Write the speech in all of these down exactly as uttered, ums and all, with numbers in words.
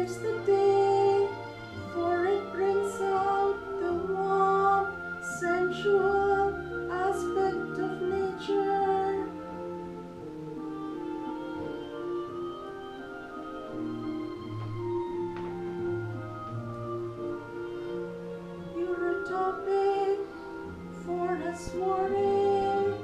saves the day, for it brings out the warm, sensual aspect of nature. You're a topic for a soiree,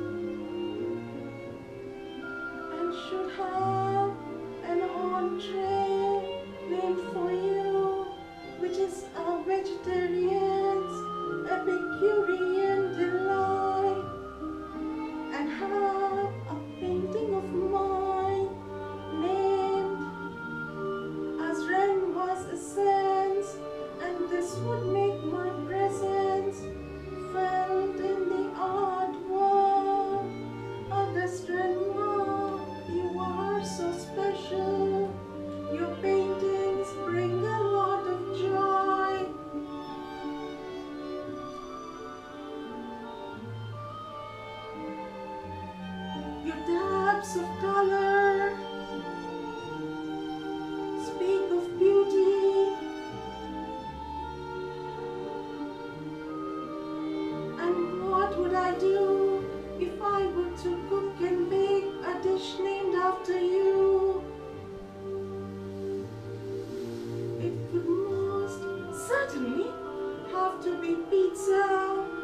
and should have an entree named for you, which is a vegetarian's Epicurean delight, and have a painting of mine named as Renoir's Essence, and this would make my presence felt in the art world. Auguste Renoir, you are so special. Your paintings bring a lot of joy. Your dabs of color speak of beauty, and what would I do if I were to cook and bake a dish named after you? It would most certainly have to be pizza.